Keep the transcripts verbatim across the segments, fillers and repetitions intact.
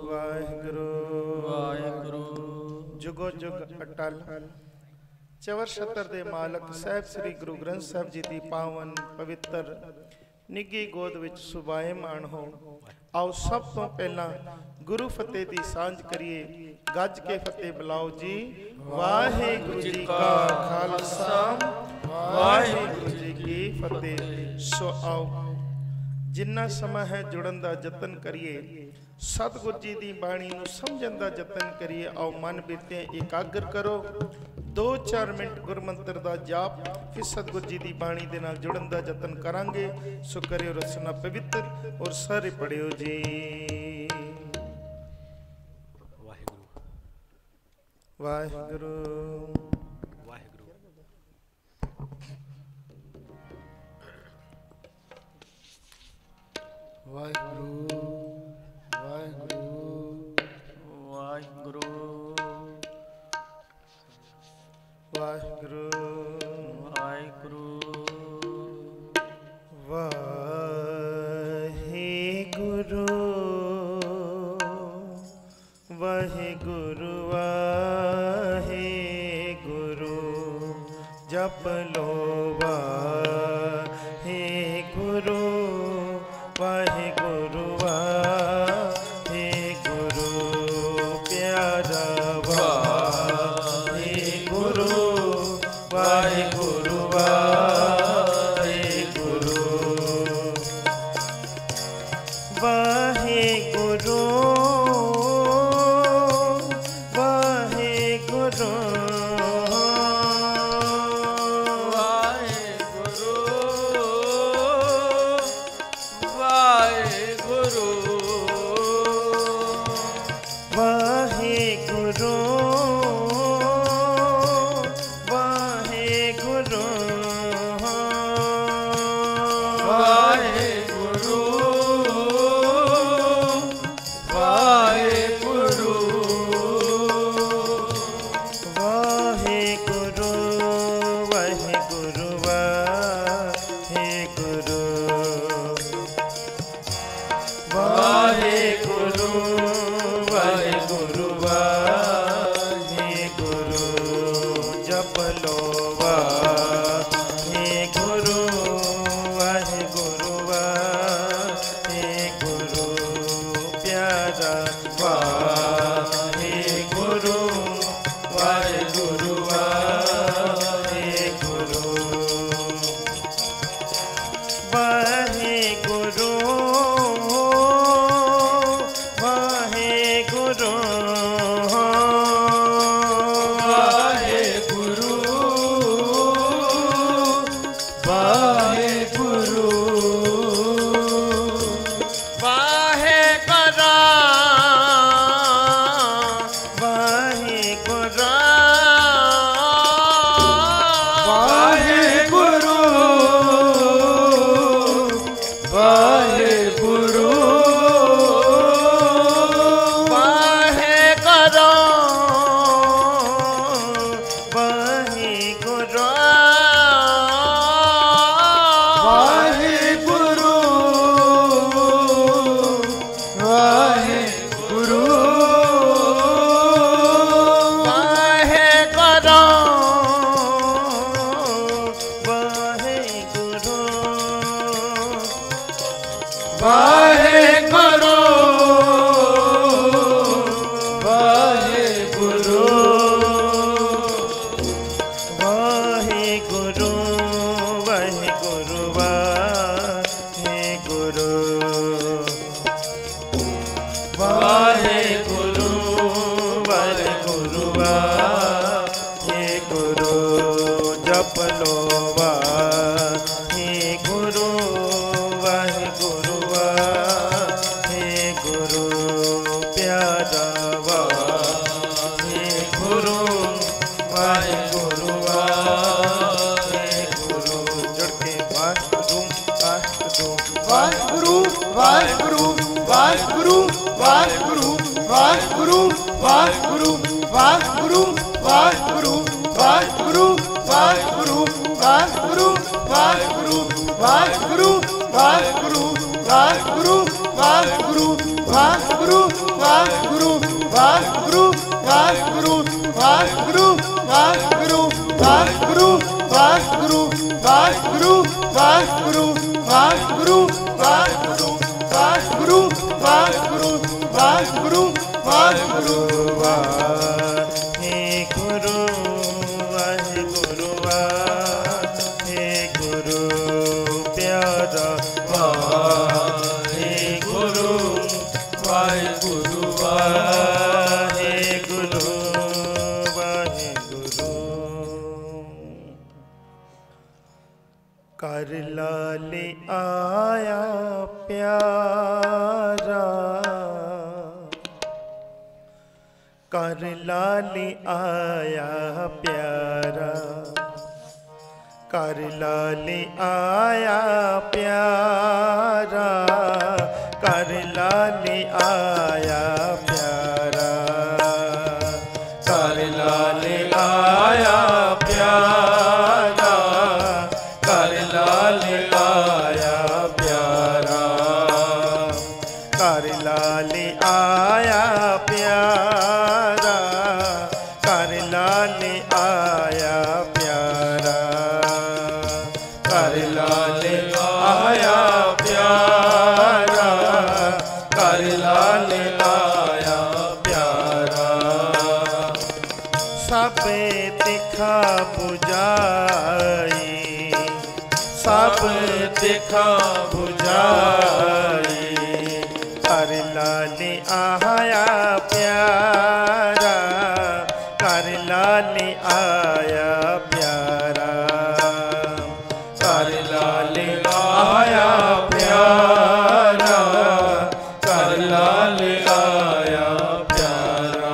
वाहिगुरु वाहिगुरु जुगो जुग अटल चवर छतर दे मालक साहब श्री गुरु ग्रंथ साहब जी की पावन पवित्र निगी गोद विच सुभाएमान हो। आओ सब तो पहला गुरु फतेह दी सांझ करिए। गज के फतेह बुलाओ जी। वाहिगुरु जी का खालसा वाहिगुरु जी की फतेह। सो आओ जिन्ना समय है जुड़न दा जतन करिए। सतगुरु जी की बाणी नूं समझण दा जतन करिए। आओ मन बिरते एकाग्र करो। दो चार मिनट गुरमंत्र दा जाप फिर सतगुरु जी की बाणी दे नाल जुड़न दा जतन करांगे। सो करियो रचना पवित्र और सारे पढ़ियो जी। वाहिगुरु वाहिगुरु वाहिगुरु वाहिगुरु वाहिगुरु वाहिगुरु वाहिगुरु वाहिगुरु वाहिगुरु वाहिगुरु जप लो वाहिगुरु वाहिगुरु वाहिगुरु प्यारा वाहिगुरु वाहिगुरु वाहिगुरु वाहिगुरु वाहिगुरु वाहिगुरु वाहिगुरु वाहिगुरु वाहिगुरु वाहिगुरु वाहिगुरु वाहिगुरु वाहिगुरु वाहिगुरु वाहिगुरु वाहिगुरु वाहिगुरु वाहिगुरु वाहिगुरु वाहिगुरु वाहिगुरु वाहिगुरु वाहिगुरु वाहिगुरु वाहिगुरु वाहिगुरु वाहिगुरु वाहिगुरु प्यारा वाहिगुरु वाहिगुरु वाहिगुरु वाहिगुरु कर लाले आया प्यारा कर लाले आया प्यारा कर लाले आया प्यारा कर लाले आया प्यारा कर लाले आया प्यारा कर लाले आया प्यारा कर लाले आया प्यारा कर लाले आया प्यारा कर लाले आया प्यारा कर लाले आया प्यारा सब दिखा बुझाई सब दिखा बुझाई कर लाले आया प्यारा कर लाले आया प्यारा कर लाले आया प्यारा कर लाले आया प्यारा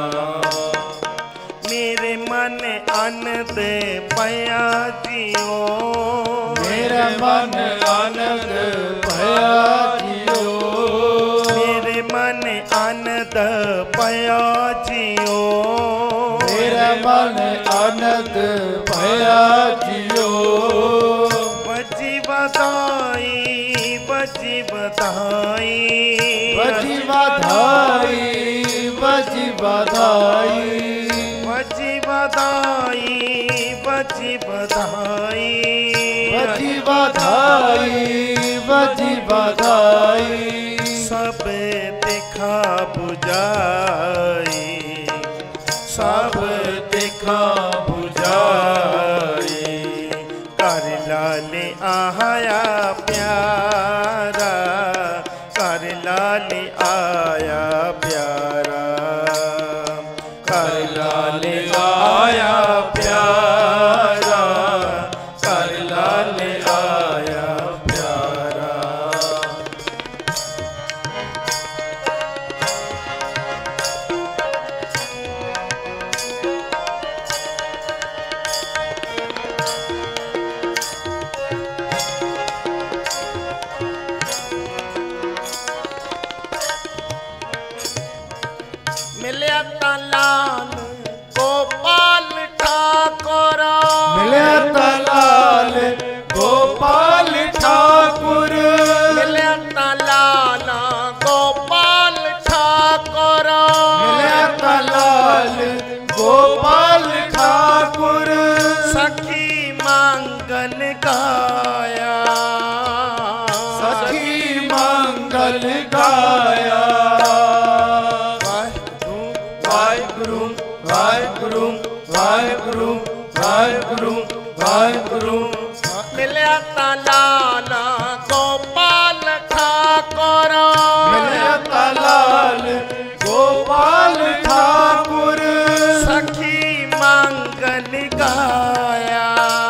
मेरे मन आनंद पया जियो मेरा मन आनंद भया जियो मेरे मन आनंद पया जियो मेरा मन आनंद भया जियो बजी बधाई बजी बधाई बजी बधाई बजी बधाई बजी बधाई बजी बधाई बजी बधाई बजी बधाई सब देखा बुझाई सब देखा बुझाई कर लाले आया प्यारा कर लाले आया प्यारा कर लाले आया प्यारा कर लाले आया प्यारा मिलिया ता लाल गोपाल ठाकुर मिलिया ता लाल गोपाल ठाकुर मिलिया ता लाल गोपाल ठाकुर मिलिया ता लाल गोपाल ठाकुर सखी मंगल गाया सखी मंगल गाया वाहिगुरु वाहिगुरु वाहिगुरु वाहिगुरु वाहिगुरु मिलिया ता लाल गोपाल ठाकुर मिलिया ता लाल गोपाल ठाकुर सखी मंगल गाया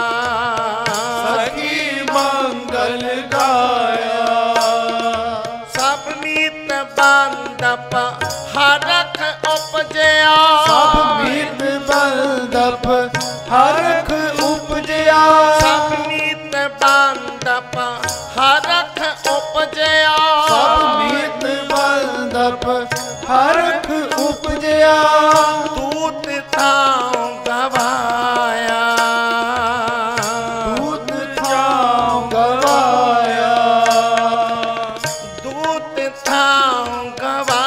सखी मंगल गाया सब मीत बांधप हरख उपजया सब मीत बंदप हरख उपजया सब मीत बांधप हरख उपजया सब मीत बंदप हरख उपजया दूत थां गवाया दूत छाँव गवाया दूत थां गवाया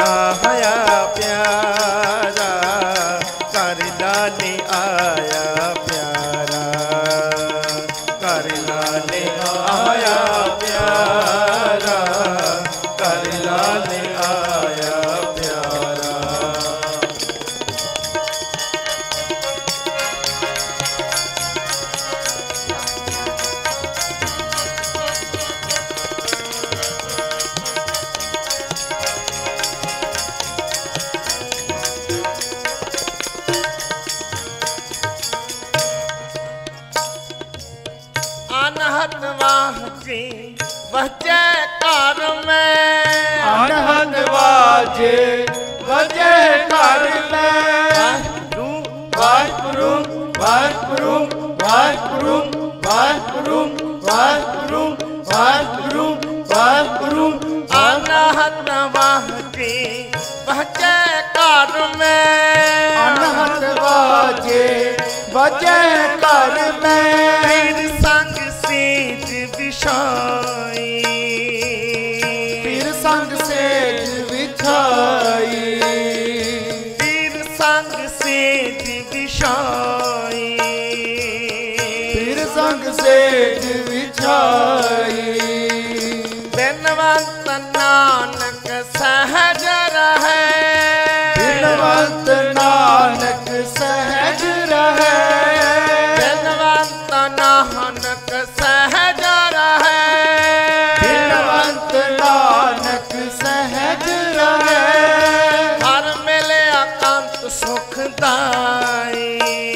आया प्यारा, कर लाले आया प्यारा, कर लाले आया प्यारा, कर लाले आया प्यारा। अनहद वाह की बचे कार में, अनहद बाजे बजे कर में। वाहिगुरु वाहिगुरु वाहिगुरु वाहिगुरु वाहिगुरु वाहिगुरु वाहिगुरु। अनहद वाह की बचे कार में, अनहद बाजे बजे कर में। पीर संग सेज बिछाई, पीर संग सेज बिछाई, पीर संग सेज बिछाई, पीर संग सेज बिछाई। बिनवंत नानक सहज रहे, बिनवंत नानक सहज रहे, बिनवंत नानक सहज रहे, बिनवंत नानक सहज रहे। हर मिले अकांत सुखदाई,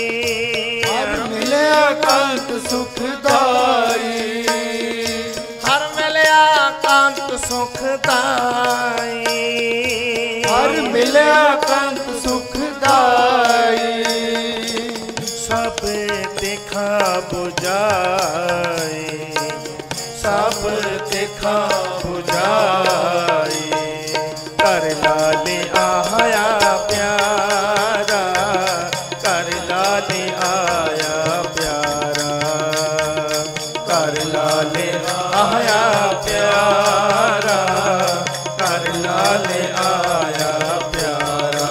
हर मिले अकांत सुखदाई, हर मिले अकांत सुखदाई, हर मिले अकांत सुखदाई। सब देखा बुझाए, सब देखा बुझाए, कर लाले आया प्यारा, कर लाले आया प्यारा, कर लाले आया प्यारा, कर लाले आया प्यारा।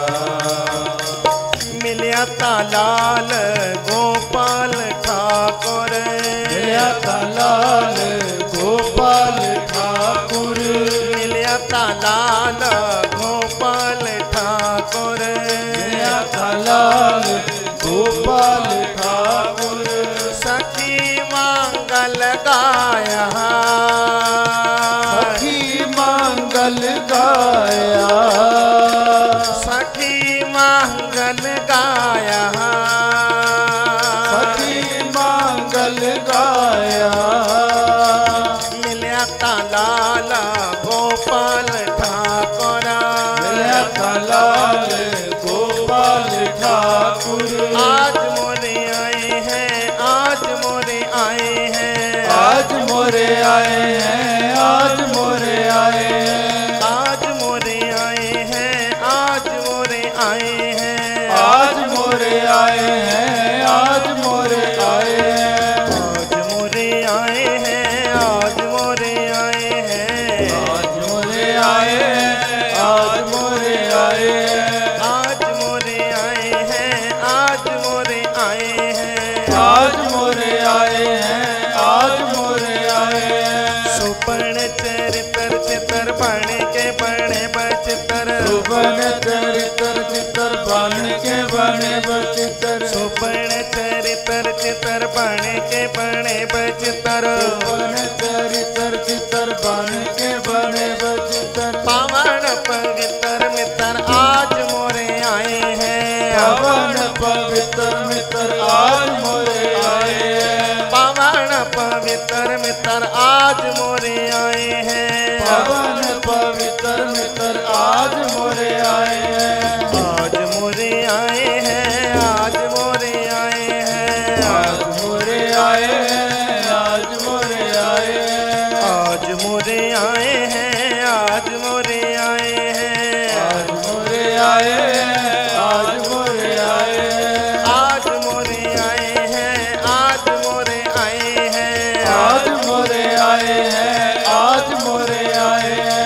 मिलिया तालाल गोपाल ठाकुर, मिलिया तालाल गोपाल ठाकुर, मिलिया तालाल गोपाल ठाकुर, मिलिया तालाल गोपाल ठाकुर। सखी मंगल गाया, सखी मंगल गाया, सखी मंगल गाया, सखी मंगल गाया। मिलिया तालाल गोपाल ठाकुर, मिलिया तालाल गोपाल ठाकुर। आज मोरे आए हैं, आज मोरे आए हैं, आज मोरे आए हैं, आज मोरे आए हैं, आज मोरे आए हैं, आज मोरे आए हैं, आज मोरे आए हैं, आज मोरे आए हैं, आज मोरे आए हैं, आज मोरे आए हैं, आज मोरे आए हैं, आज मोरे आए हैं, आज मोरे आए हैं, आज मोरे आए हैं, आज मोरे आए हैं, आज मोरे आए हैं। सुपर्ण चरित्र चित्र बन के बने बचित्र, सुबन चरित्र चित्र बन के बने बचित्र, सुपर्ण चरित्र चित्र बन के बने बचित्र, सुबन चरित्र चित्र बन के बने बचित्र। पावन पवित्र मित्र आज मोरे आए हैं, पावन पवित्र मित्र आज मोरे आए हैं, पावन पवित्र मित्र आज मोरे आए हैं, पावन पवित्र मित्र आज मोरे आए हैं, आज मोरे आए हैं, आज मोरे आए हैं, आज मोरे आए हैं, आज मोरे आए हैं, आज मोरे आए हैं, आज मोरे आए हैं, आज मोरे आए हैं, आज मोरे आए हैं, आज मोरे आए हैं, आज मोरे आए हैं, आज मोरे आए हैं, आज मोरे आए हैं।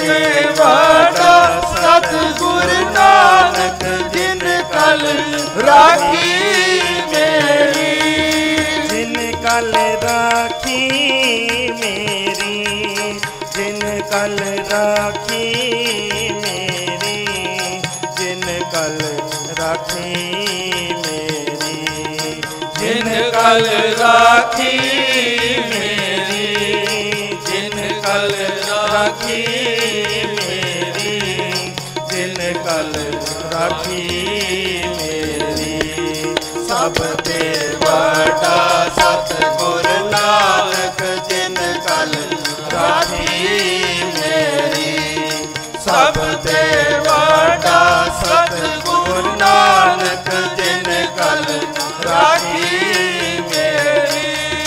ते वाड़ा सतगुर नानक जिन कल राखी मेरी, जिन कल राखी मेरी, जिन कल राखी मेरी, जिन कल राखी मेरी, जिन कल राखी मेरी, जिन कल राखी मेरी, जिन कल राखी मेरी। सब ते वाड़ा सतगुर नानक जिन कल राखी मेरी, सब ते वाड़ा सतगुर नानक जिन कल राखी मेरी।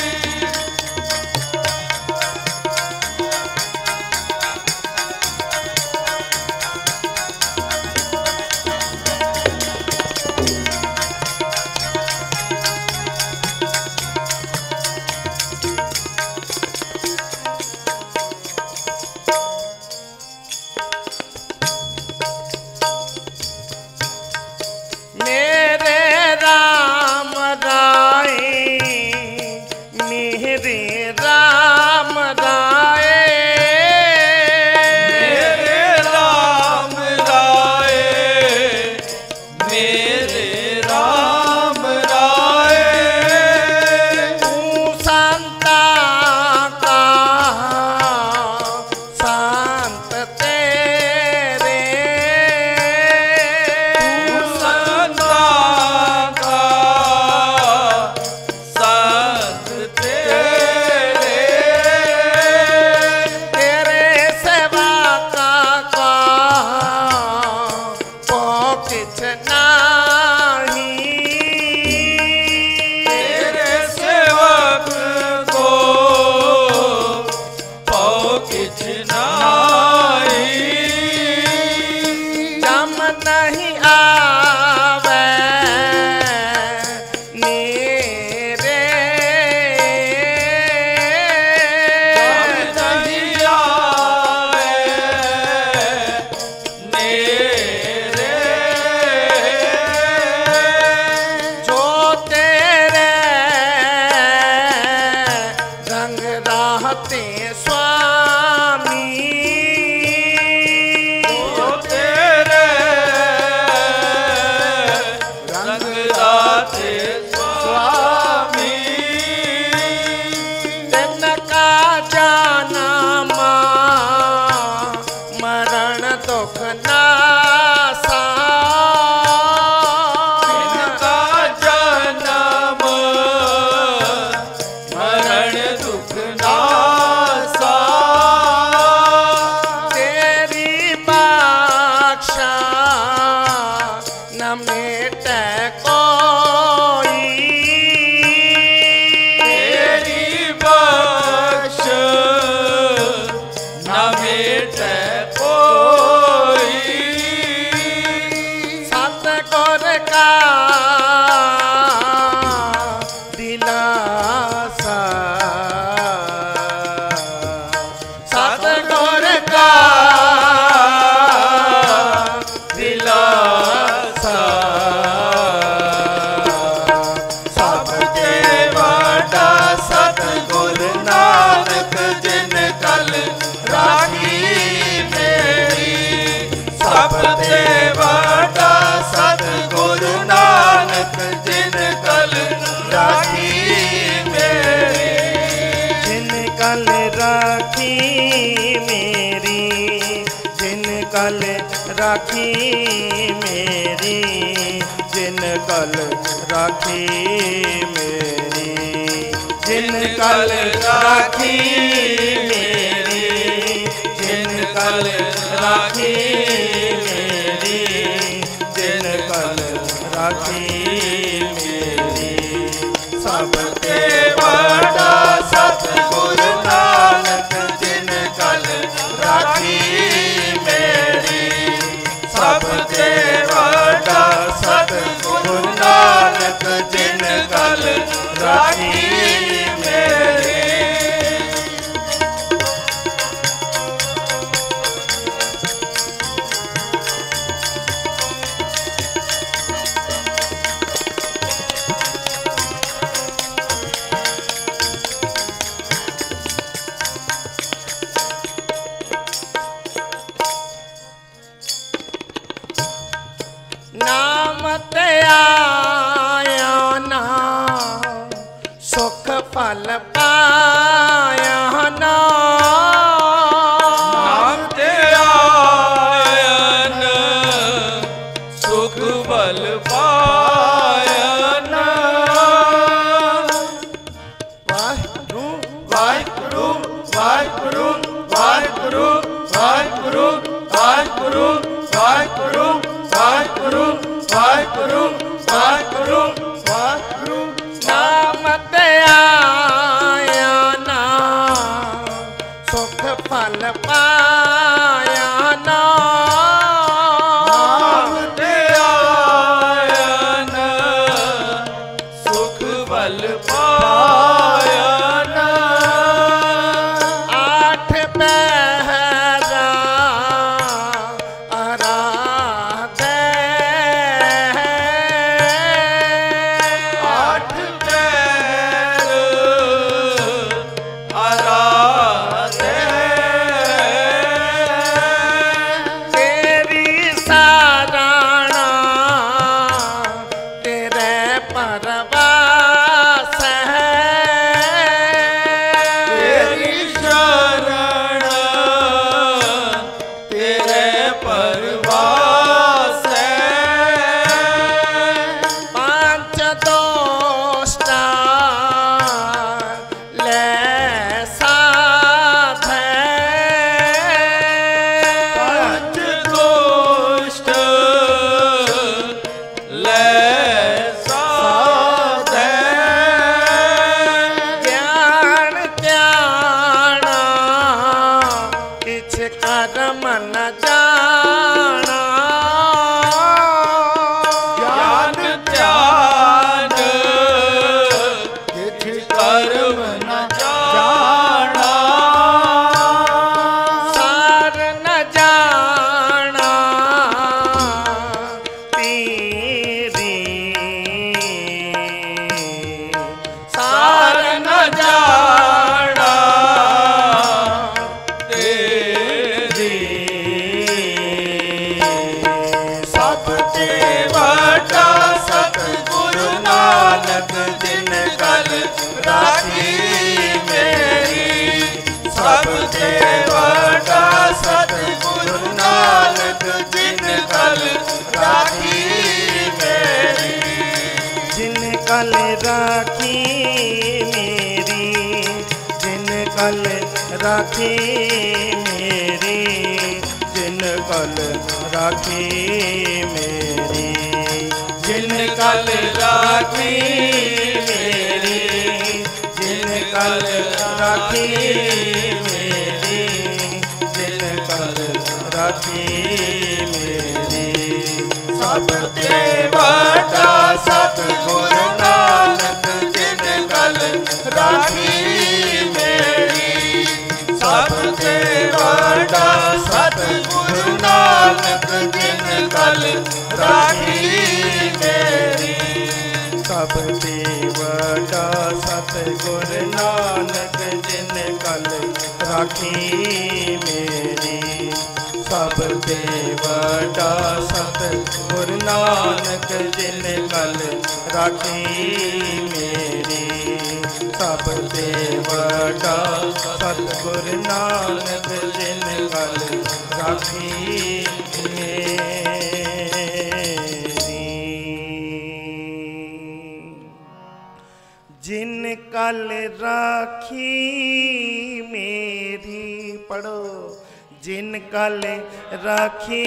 मेरे राम राय, मेरे राम राय, मेरे राम राय, मेरे राम राय, तू संता का संत तेरे, तू संता का संत तेरे, तेरे सेवा का का पॉकेट नाही, तेरे सेवक को पाओ किछ नाई, जम नहीं आवे मेरे, जम नहीं आए मेरे, जो तेरे रंग राहते स्वामी, जो तेरे रंग दाते स्वामी, तिनका जाना मरण दुख नासा, इनका जन्म मरण दुख नासा, तेरी बाक्षा न मेटे कोई, तेरी बख्श न मेटे कोई, सतगुर का दिलासा, सतगुर का दिलासा, सब ते वाड़ा सतगुर नानक जिन कल राखी मेरी, सब ते वाड़ा सतगुर नानक जिन कल राखी मेरी, जिन कल राखी मेरी, जिन कल राखी मेरी, जिन कल राखी मेरी, जिन कल राखी मेरी, जिन कल राखी मेरी, जिन कल राखी मेरी। सब ते वाड़ा सतगुर नानक जिन कल राखी मेरी, सब ते वाड़ा सतगुर नानक जिन कल राखी मेरी। नाम ते आया ना सुख फल पाया ना नाम ते आया ना सुख फल पाया ना वाहिगुरु वाहिगुरु वाहिगुरु वाहिगुरु वाहिगुरु वाहिगुरु वाहिगुरु वाहिगुरु वाहिगुरु वाहिगुरु वाहिगुरु नाम ते आया ना सुख फल पाया ना नाम ते आया ना सुख फल पाया ना आठ पहरा आराधे आठ पैर आराधे तेरी साराणा तेरे परवास है तेरी शरण तेरे परवास है पांच दोष्टा ले साथ पंच दोष्ट ले साध ज्ञान त्याना किछ कर्म न जाना ज्ञान ध्यान किछ कर्म न जाना सार न जाना तेरी सार न जाना तेरी सब ते वटा सतगुरु नानक जिन कल राखी मेरी सब ते वटा सतगुरु नानक जिन कल राखी मेरी जिन कल राखी मेरी जिन कल राखी मेरी जिन कल राखी मेरी जिन कल राखी मेरी जिन कल राखी मेरी जिन कल राखी मेरी सब ते वटा सतगुरु नानक जिन कल राखी मेरी सब ते वटा सतगुरु नानक जिन कल राखी मेरी सब ते वटा सतगुर नानक जिन कल राखी मेरी सब ते वटा सतगुर नानक जिन कल राखी मेरी सब ते वटा सतगुर नानक जिन कल राखी जिन कल राखी मेरी पढ़ो जिन कल राखी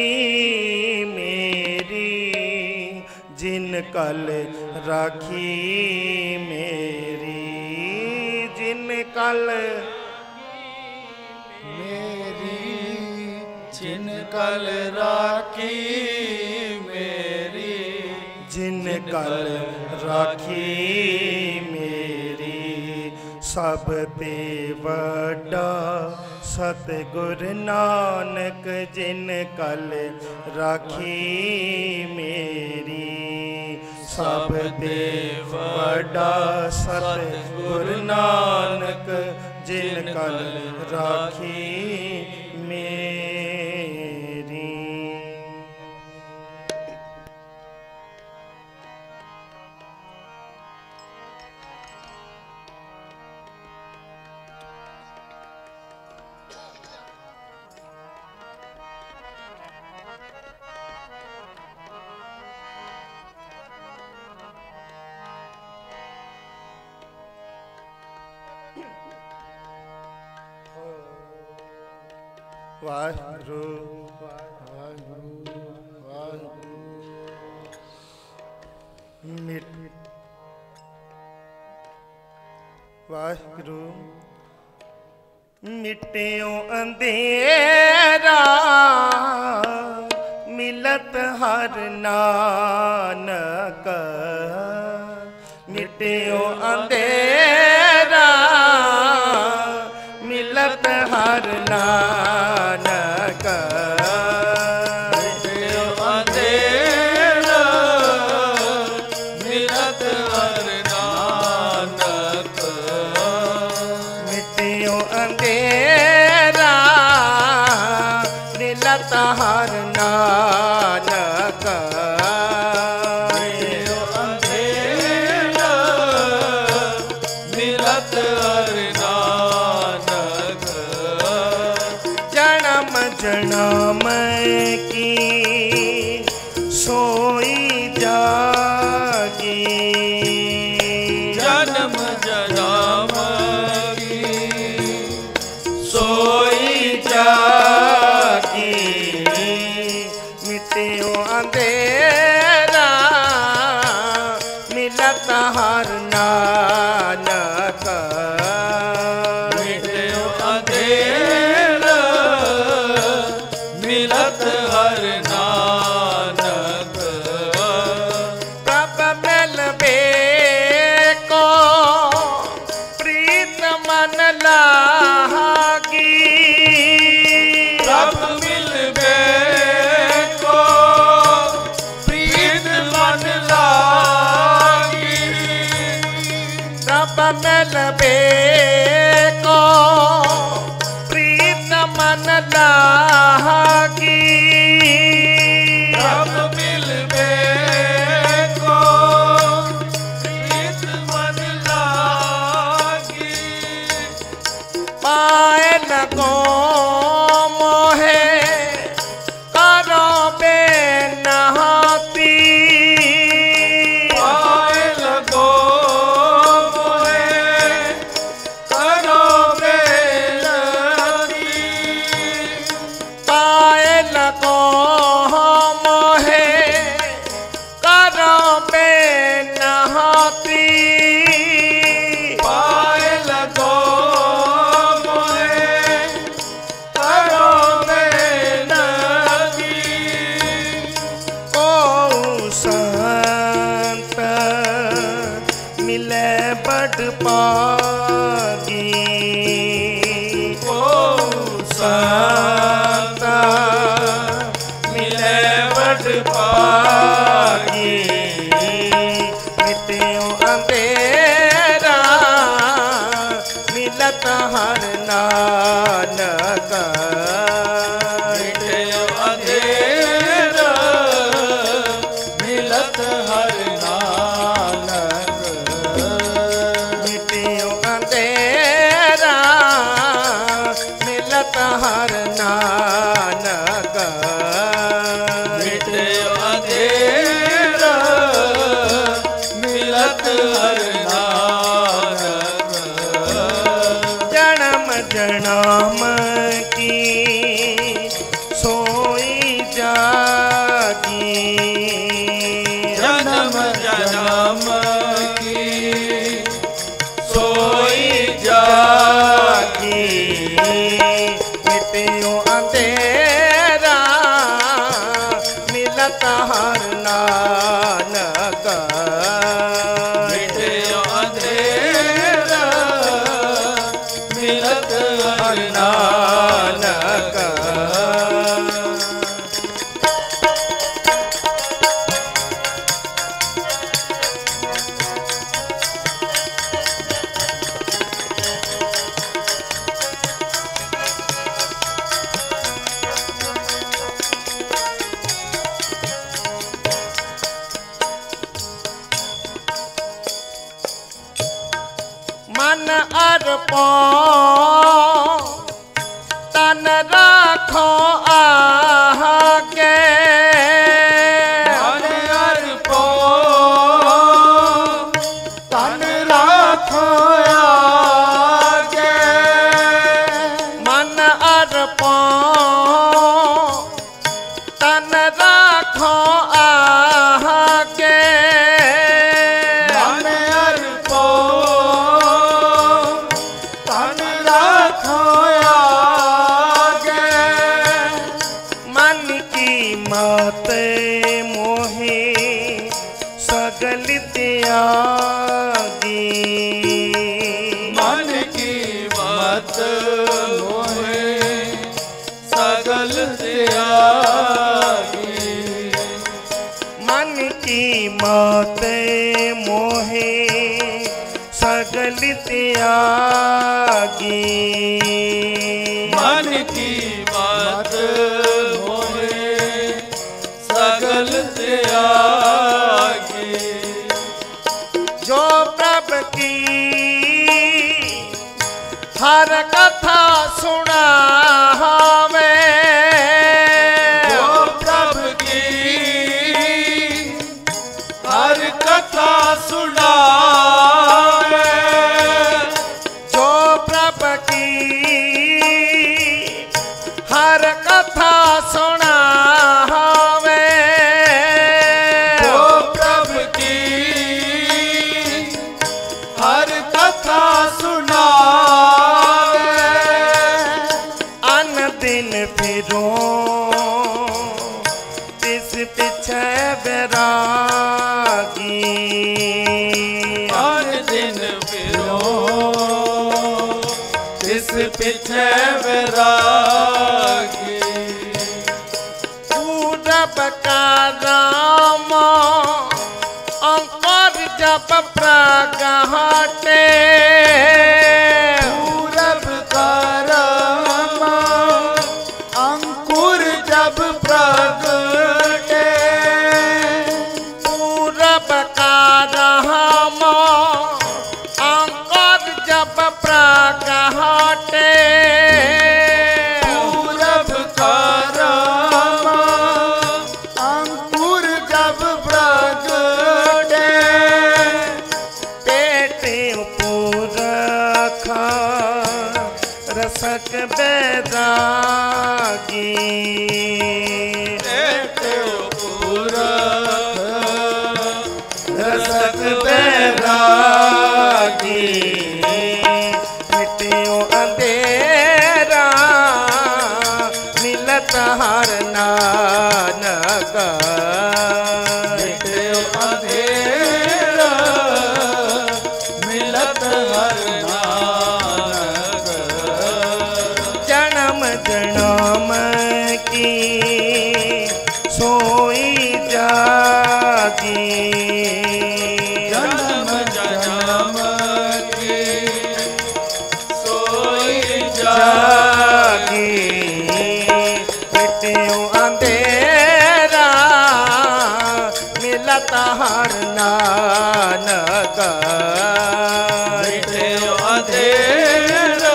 मेरी जिन कल राखी मेरी जिन कल मेरी जिन कल राखी मेरी जिन कल राखी मेरी सब ते वड्डा सतगुर नानक जिन कल राखी मेरी सब ते वड्डा सतगुर नानक जिन कल राखी मेरी। वाहिगुरु वाहिगुरु वाहिगुरु मिट वाहिगुरु मिट्टियों अंधेरा मिलत हर नानक मिट्टियों अंधेरा मिलत हर नानक मिट्टियों अंधेरा मिलत हर नानक मिट्टियों अंधेरा मिलत हर नानक मिट्टियों अंधेरा मिलत हर नानक जन्म जन्म की सोई जागी जन्म जन्म की सोई जागी मिट्टियों अंधेरा मिलत हर नानक मिट्टियों अंधेरा मिलत हर नानक कब मिलबे को प्रीत मन लागी सब मिलबे को प्रीत मन लागी कब मिलबे को प्रीत मन लागी सब मिलबे को प्रीत मन लागी पाए लगो मोहे करो बेनहाती पाए लगो मोहे करो बेनती पाए लगो मोहे करो बेनहाती पाए लगो मोहे करो बेनती ओ संत मिले बड़ पागी ओ संत मिले बड़ पागी मिट्टियों अंधेरा मिलत हर नानक मिट्टियों अंधेरा मिलत हर नानक मिट्टियों अंधेरा मिलत हर नानक मिट्टियों अंधेरा मिलत हर नानक जन्म जन्म की सोई जागी जन्म जन्म की सोई जागी मिट्टियों अंधेरा मिलत हर नानक मिट्टियों अंधेरा मिलत हर नानक मन अर्पो तन राखो आगे मन अर्पो तन राखो आगे मन अर्पो तन राखो आगे मन अर्पो तन राखो आगे मन की मत मोहे सगल त्यागी मन की मत मोहे सगल त्यागी मन की मत मोहे सगल त्यागी मन की मत मोहे सगल त्यागी जो प्रभ की हर कथा सुना हवे जो प्रभ की हर कथा सुनावे जो प्रभ की हर कथा सुना हवे जो प्रभ की हर कथा सुनावे अन दिन फिरो तिस पिछे बैरागी हर दिन फिरो तिस पिछे वैरागी पूरब का राम अंकुर जब प्रगटे पूरब का राम अंकुर जब प्रगटे पूरब का राम अंकुर जब प्रगटे पूरब का राम अंकुर जब प्रगटे पेटे पूरखा रसक बैरागी रसक बैरागी मिट्टियों अंधेरा मिलत हर नानक अंधेरा मिलत हर नानक जन्म जन्म की सोई जागी जन्म जन्म की सोई जागी मिट्टियों अंधेरा मिलत हर नानक मिटे अंधेरा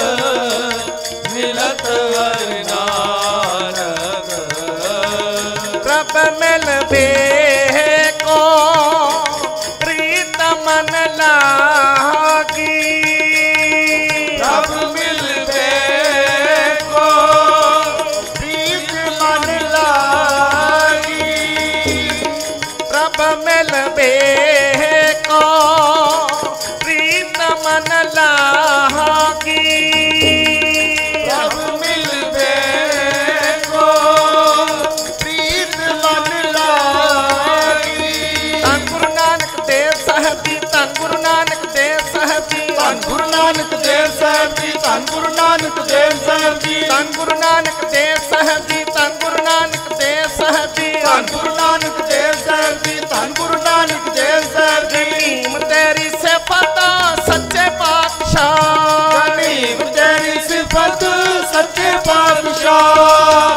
मिलत हर नानक प्रभ मिलबे को प्रीत मन लागी प्रभ मिलबे को प्रीत मन लागी प्रभ मिलबे को प्रीत मन लागी प्रभ मिलबे को प्रीत मन लागी धन गुरु नानक देव साहब जी धन गुरु नानक देव साहब जी धन गुरु नानक देव साहब जी धन गुरु नानक देव साहब जी धन गुरु नानक देव साहब जी धन गुरु नानक देव साहब जी धन गुरु नानक देव साहब जी धन गुरु नानक देव साहब जी नीम तेरी से पता सच्चे पातशाह गनीम तेरी सिफत सच्चे पातशाह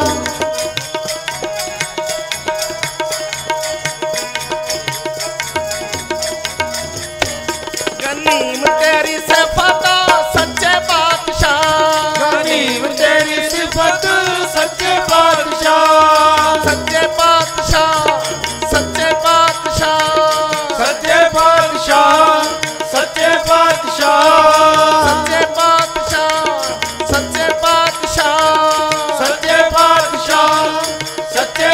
गनीम तेरी से पता सच्चे पातशाह गनीम तेरी सिफत सच्चे पातशाह सच्चे पातशाह सच्चे पातशाह सच्चे पातशाह सच्चे पातशाह सच्चे पातशाह सच्चे पातशाह सच्चे पातशाह सच्चे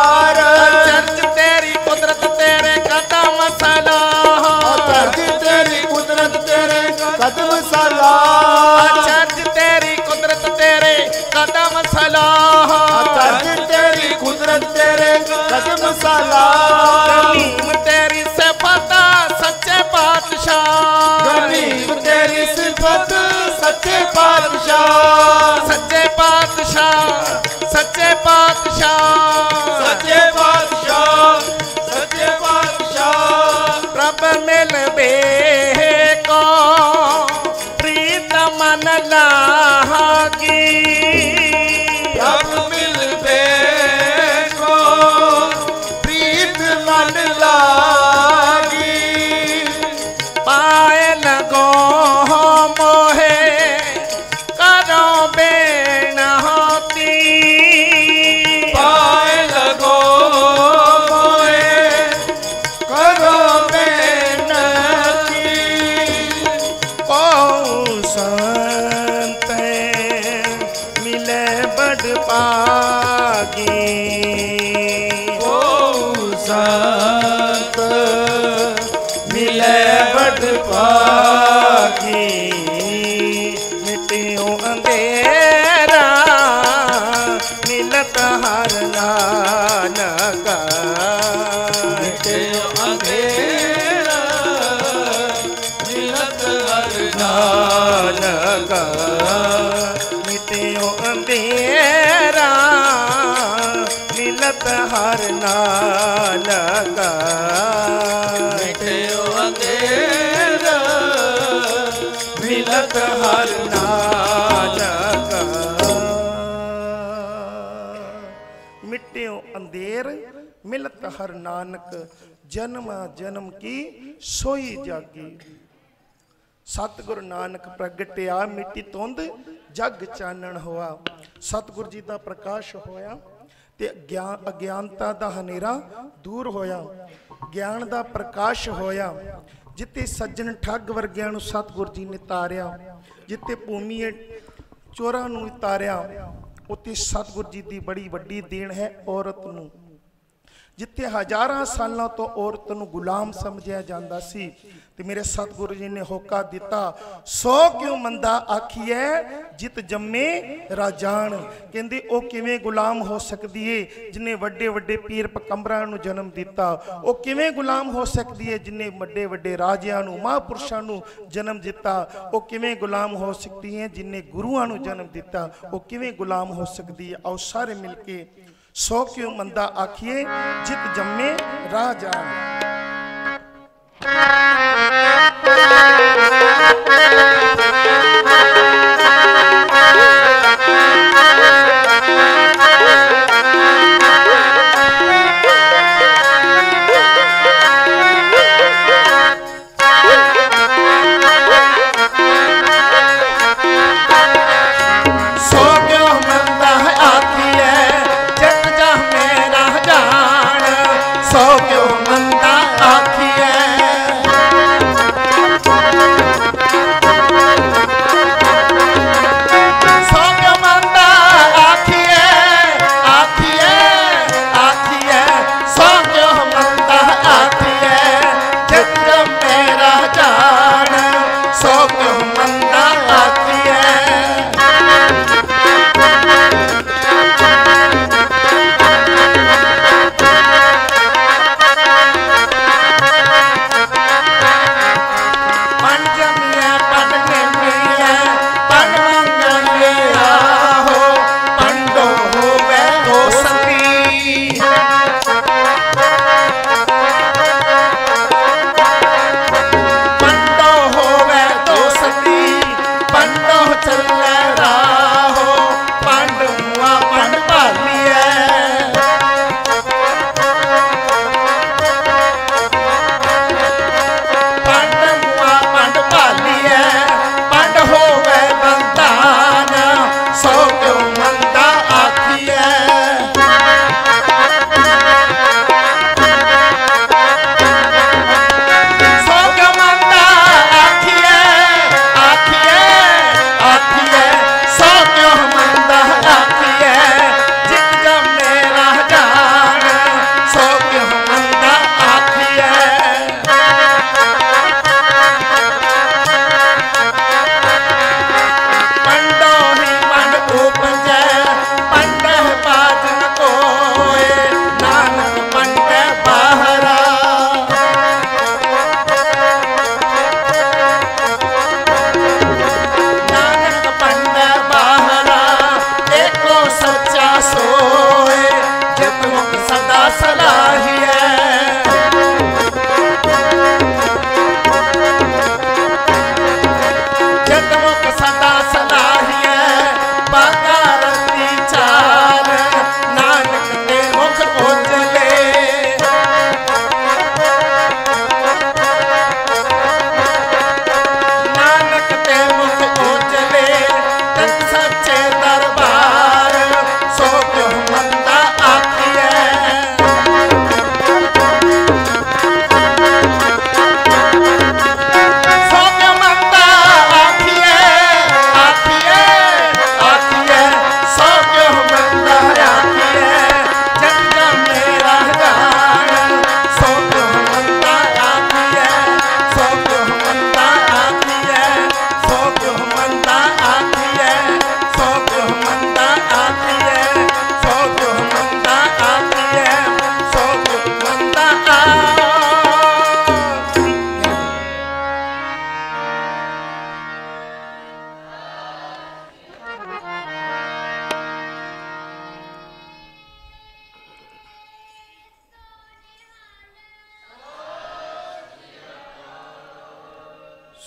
कदम सला चर्च तेरी कुदरत तेरे कदम सलाह चर्च तेरी कुदरत तेरे कदम सला गनीम तेरी सिफत सच्चे पातशाह गरीब तेरी सिफत सच्चे पातशाह सच्चे पातशाह सच्चे पातशाह सच्चे पातशाह सच्चे पातशाह प्रभ मिल बे को प्रीत मन लागी प्रभ मिल बे को प्रीत मन लागी पाए लगो मोहे करो बेनती पाए लगो मोए करो बेनती ओ संत मिले बड़ पागी ओ संत मिले बड़ पागी मिटियो अंधेरा मिलत हर नानक मिटे अंधेरा मिलत हर नानक मिटियो अंधेरा मिलत हर नानक मिटे अंधेरा मिलत हर नानक मिट्टियों अंधेर मिलत हर नानक जन्म जन्म की सोई जागी सतगुरु नानक प्रगटिया मिट्टी तोंद जग चानण होया सतगुरु जी का प्रकाश होया ते ज्ञान अज्ञानता दा हनेरा दूर होया ज्ञान दा प्रकाश होया जिते सज्जन ठग वर्गियां नूं सतगुरु जी ने तारिया जिते भूमिए चोरां नूं तारिया उत्ते सतगुरु जी दी बड़ी वड्डी देन है औरत नूं जिथे हजारां सालों तो औरत नूं गुलाम समझिया जांदा सी ते मेरे सतगुरु जी ने होका दिता सौ क्यों मंदा आखिए जित जम्मे राजान कहंदे ओ किवें गुलाम हो सकदी है जिन्हें वड्डे वड्डे पीर पकंबरां नूं जन्म दिता ओ किवें गुलाम हो सकदी है जिन्हें वड्डे वड्डे राजियां नूं महापुरुषां नूं जन्म दिता ओ किवें गुलाम हो सकदी है जिन्हें गुरुआं नूं जन्म दिता ओ किवें गुलाम हो सकदी है आओ सारे मिलके सौ क्यों मंदा आखिए जित जम्मे राजान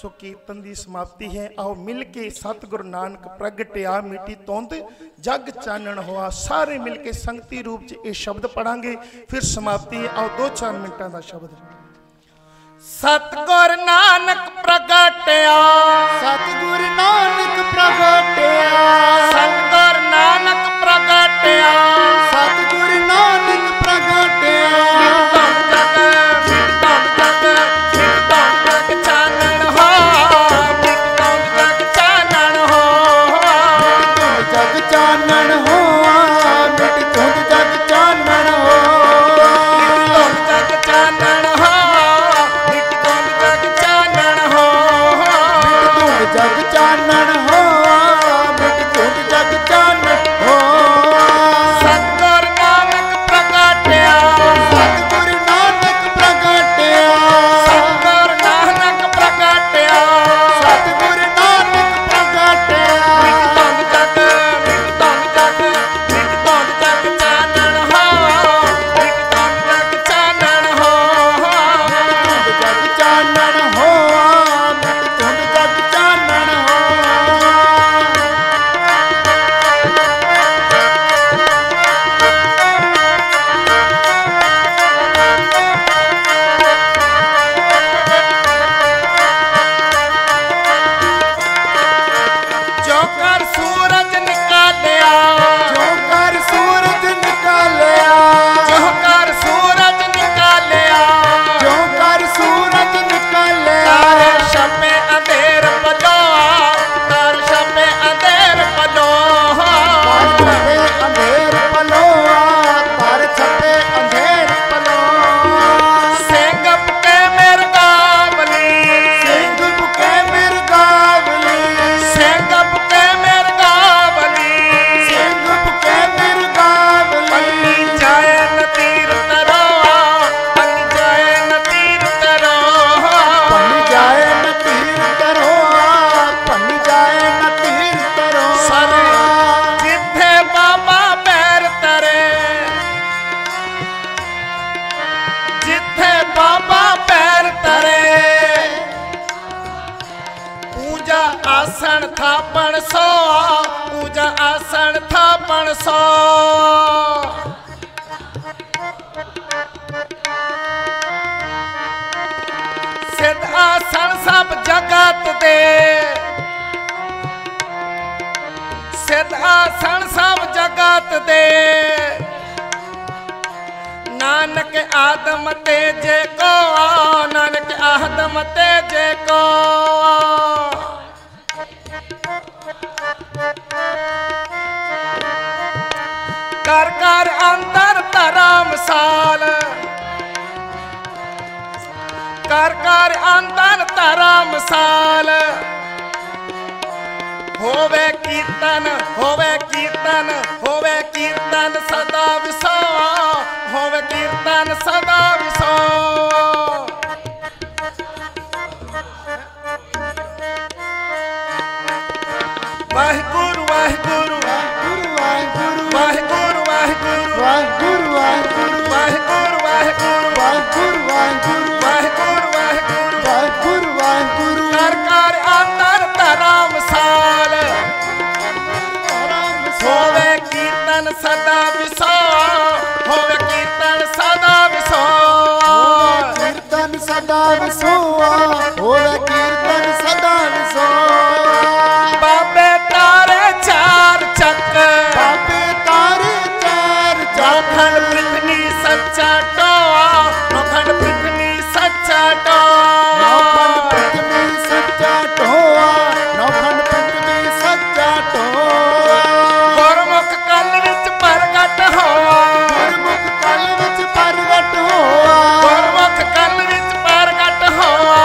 सो कीर्तन की समाप्ति है। आओ मिल के सतगुरु नानक प्रगटिया मिट्टी तोंद जग चानन हुआ, सारे मिल के संगति रूप च ये शब्द पढ़ांगे, फिर समाप्ति है। आओ दो चार मिनटां दा शब्द। सतगुरु नानक प्रगटिया, सतगुरु नानक प्रगटिया, सतगुरु नानक प्रगटिया, सतगुरु नानक प्रगटिया। जग चानन हो मिट धुंध जग चानन हो। सतगुरु नानक प्रगटिया, सतगुरु नानक प्रगटिया, सतगुरु नानक प्रगटिया, सतगुरु नानक प्रगटिया। मिट धुंध जग, मिट धुंध जग, मिट धुंध जग चानन हो, मिट धुंध जग चानन हो, मिट धुंध जग चानन हो, मिट धुंध जग चानन हो। जो कर सूरज निकालिया, जो कर सूरज निकालिया, जो कर सूरज निकालिया, जो कर सूरज निकालिया। तारे छपे अंधेर पलो, तारे छपे अंधेर पलो, तार छपे अंधेर पलोआ, तार छपे अंधेर पलोआ। सिंह के मिर्गावली, सिंह बुके मिर्गावली, सिंह के मिर्गावली, सिंह बुके मिर्गावली। पन्नी जाए न तीर तरोआ, पन्नी जाए न तीर तरोआ, पन्नी जाए न तीर तरोआ, पन्नी जाए न तीर तरोआ। सरे जिथे बाबा पैर तरे, जिथे बाबा पैर तरे, पूजा आसन थापण सो, पूजा आसन थापण सो। सिद्ध आसन सब जगत दे, सिद्ध आसन सब जगत दे, नानक आदम तेजे को, नानक आदम तेजे को। कर कर अंतर धर्मशाल, कर कर अंतर धर्मशाल। होवे कीर्तन, होवे कीर्तन, होवे कीर्तन सदा विसो, होवे कीर्तन सदा विसो। वाहिगुरु वाहिगुरु वाहिगुरु वाहिगुरु, वाहिगुरु वाहिगुरु, वाहिगुरु वाहिगुरु, वाहिगुरु वाहिगुरु, वाहिगुरु वाहिगुरु, वाहिगुरु वाहिगुरु। वाहिगुरु वाहिगुरु। कर कर अंतर धर्मशाल, होवे कीर्तन सदा विसो, होवे कीर्तन सदा विसो। कीर्तन सदा विसोआ, होवे कीर्तन सदा विसोआ। बाबे तारे चार चक, बाबे तारे चार नौखंड चक, पृथ्वी सच्चा टोआ, नौखंड पृथ्वी सच्चा टोआ। नौखंड पृथ्वी सच्चा टोआ, नौखंड पृथ्वी सच्चा टोआ। गुरमुख कल विच प्रगट होआ, गुरमुख कल विच प्रगट होआ, गुरमुख कल विच प्रगट होआ।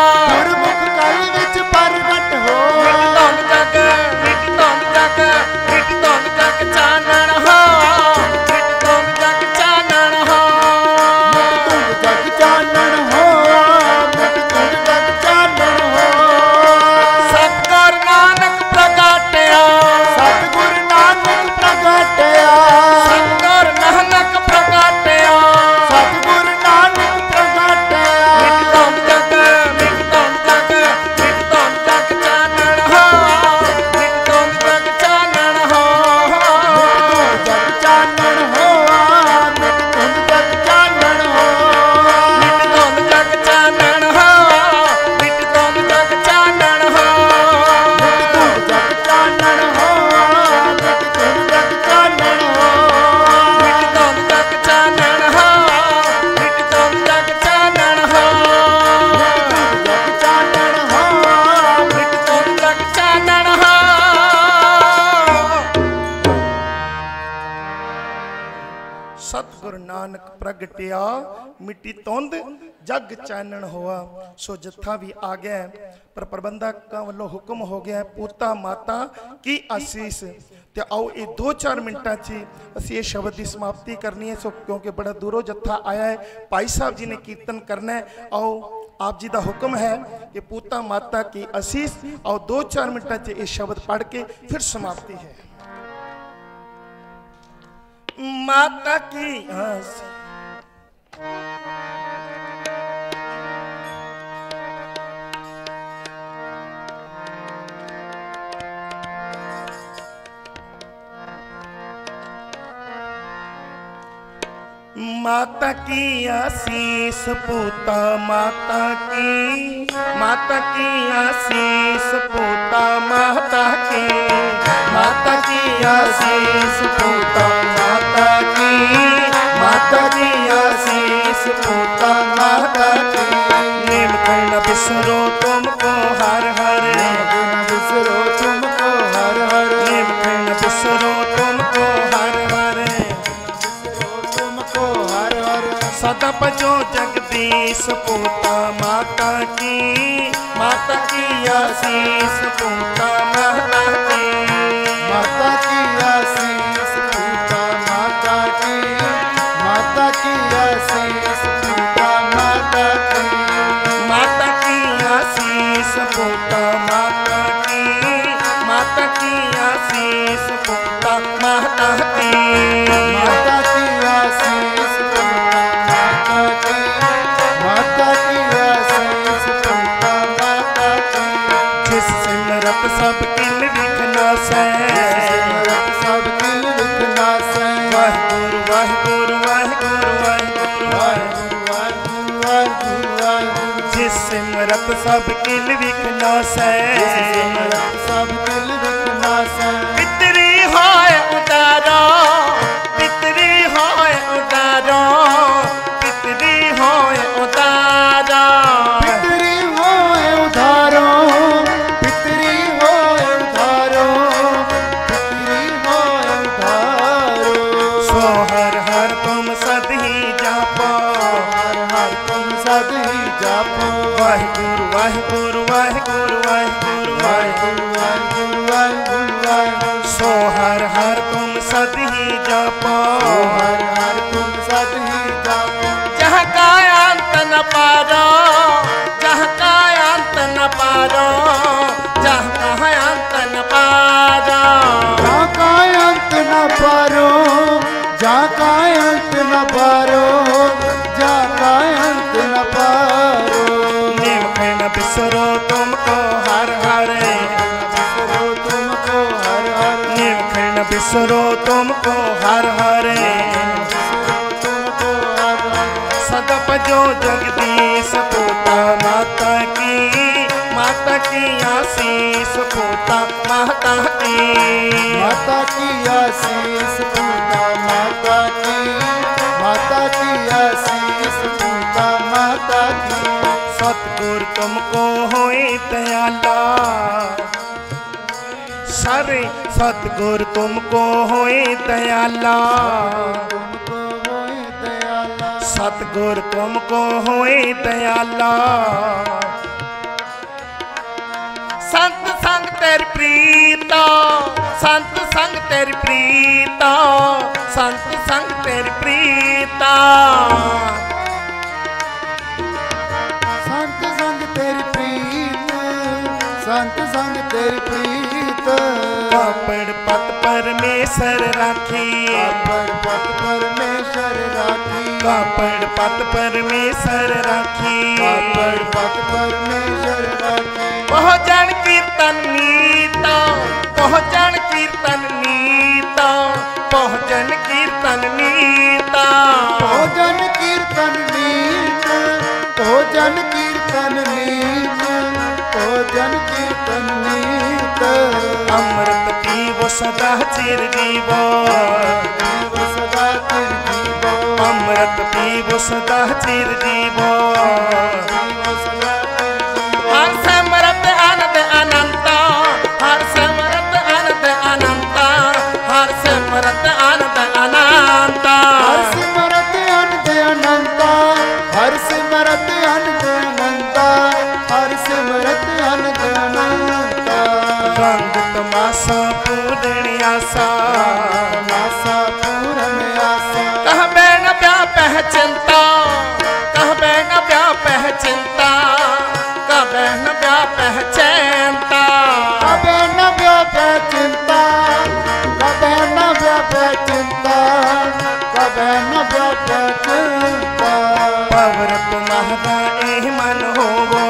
नानक प्रगटिया मिट्टी तोंद जग चानन हुआ। सो जत्था भी आ गया पर प्रबंधक का वालों हुक्म हो गया पूता माता की आशीष। तो आओ ये दो चार मिनटा ची असी ये शब्द की समाप्ति करनी है। सो क्योंकि बड़ा दूरों जत्था आया है, भाई साहब जी ने कीर्तन करना है। आओ आप जी का हुक्म है कि पूता माता की आशीष। और दो चार मिनटा च ये शब्द पढ़ के फिर समाप्ति है। माता की आशीष माता की आशीष पूता माता की माता की आशीष पूता माता की माता की आशीष पूता माता की माता की आशीष पूता माता की। नेम न बिसरो तुमको हर हर न बिसरो तुमको हर हर नेम न बिसरो तुमको हर हर सदा बजो जगदीश पूता माता की माता की आशीष पूता माता की माता की आशीष पूता माता की माता की आशीष पूता माता की माता की आशीष पूता माता की माता की आशीष पूता माता की माता की आशीष माता की आशीष पूता माता की। जिस सिमरत सब किल विघ्ना से सिमरत सब किल विघ्ना से वाहिगुरु वाहिगुरु वाहिगुरु वाहिगुरु वाहिगुरु वाहिगुरु वाहिगुरु वाहिगुरु। जिस सिमरत सब किल विघ्ना से सिमरत सब किल विघ्ना से पितरी होय उदारो पितरी होय उदारो पितरी होय उदारो पितरी होय उधारो पितरी होय उधारो पितरी होय उधारो। सो हर हर तुम सदही जापो हर हर तुम सदही जापो वाहिगुरु वाहिगुरु वाहिगुरु वाहिगुरु वाहिगुरु वाहिगुरु वाहिगुरु वाहिगुरु। सो हर हर तुम सदही जापो हर हर तुम सदही जापो जहाँ का अंत न पारो जहाँ का अंत न पारो जहाँ का अंत न पारो जा का अंत न पारो जा का अंत न पारो जा का अंत न पारो। नेम न बिसरो तुमको हर हर बिसरो तुमको हर हर नेम न बिसरो तुमको हर हर बिसरो तुमको हर हर। सदा बजो जगदीश पूता माता की माता की आशीष पूता माता की माता की आशीष पूता माता की माता की आशीष पूता माता की। सतगुर तुमको होए दयाला सारे सतगुर तुमको होए दयाला तुमको होए दयाला सतगुर तुमको होए दयाला। संत संग तेरी प्रीता संत संग तेरी प्रीता संत संग तेरी प्रीता संत संग तेरी प्रीत संत संग तेरी प्रीत। कापड़ पत परमेश्वर राखी कापड़ पत परमेश्वर राखी कापड़ पत परमेश्वर राखी कापड़ पत परमेश्वर राखी। पहुँचन कीर्तन नीता पहुँचन कीर्तन नीता पहुँचन कीर्तन नीता भोजन कीर्तन नीत भोजन कीर्तन नीत भोजन कीर्तन नीत। अमृत पीवो सदा चिर जीवो जीव सदा चिर जीवो अमृत पीवो सदा चिर जीवो जीव सदा चिर जीवो। हर समरत आनंद अनंत हर समरत आनंद अनंत हर समरत आनंद अनंत हर सिमरत रंग तमाशा पूर्ण आशा तमाशा पूर्ण आशा कह बैन ब्याह पह चिंता कह बैन ब्याह पह चिंता कह बैन ब्याह पह चिंता कबे न व्यापे चिंता कबे न व्यापे चिंता कबे न व्यापे चिंता पवरत महदा ए मन होवो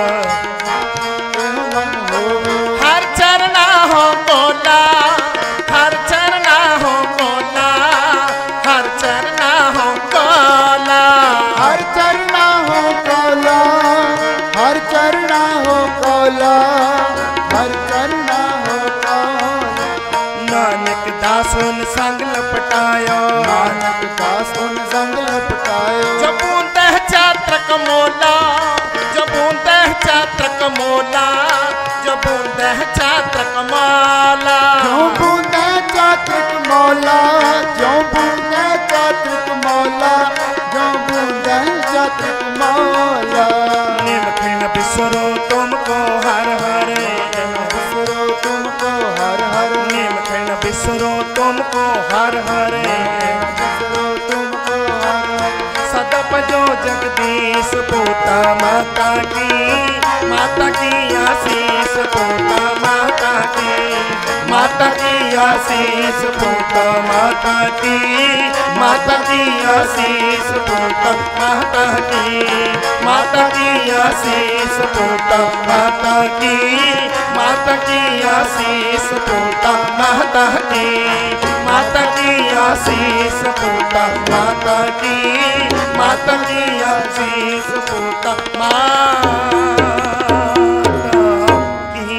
एह मन होवे हर चरना हो बोला हर चरना हो बोला हर चरना हो बोला हर चरना हो कौला हर चरना हो कौला हर चरना हो कौला नानक दासुन संग लपटायो नानक का सुन संग लपटायो जबूंदे छात्र कमोला जबूंदे छात्र कमोला जबूंदे छात्र कमाला जो बूंदे चात्रिक मौला जो बूंदे चात्रिक मौला जो बूंदे चात्रिक मौला निमखिन बिसरो तुमको हर हर बिसरो तुमको हर हर निमखिन बिसरो तुमको हर हर बिसरो तुमको हर हर सदप जो जगदीश पोता माता की माता की आशीष पोता माता की माता की आशीष पोता माता की माता की आशीष पोता माता की माता की आशीष पोता माता की माता की आशीष पोता माता की माता की आशीष पोता माता की माता की आशीष पोता माता की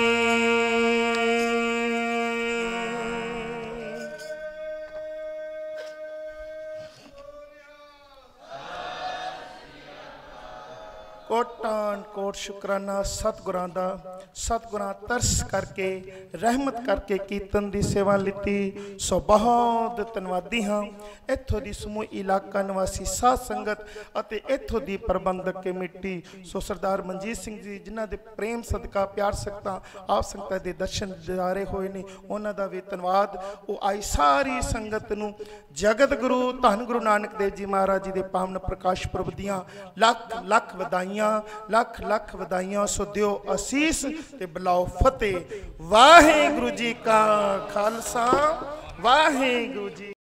कोटान कोट शुकराना सतगुरां दा सतगुरां तरस करके रहमत करके कीर्तन दी सेवा लीती सो बहुत धन्यवादी हाँ इत्थों दी समूह इलाका निवासी साध संगत अते इत्थों दी प्रबंधक कमेटी सो सरदार मनजीत सिंह जी जिन्हां दे प्रेम सदका प्यार सकता आप संगतां दे दर्शन दिदारे होए ने उन्हां दा भी धन्यवाद वो आई सारी संगत नूं जगत गुरु धन गुरु नानक देव जी महाराज जी दे पावन प्रकाश पुरब दियां लख लख वधाइयां लख लख वधाइयां सो दियो असीस ते बुलाओ फतेह वाहिगुरु जी का खालसा वाहिगुरु जी।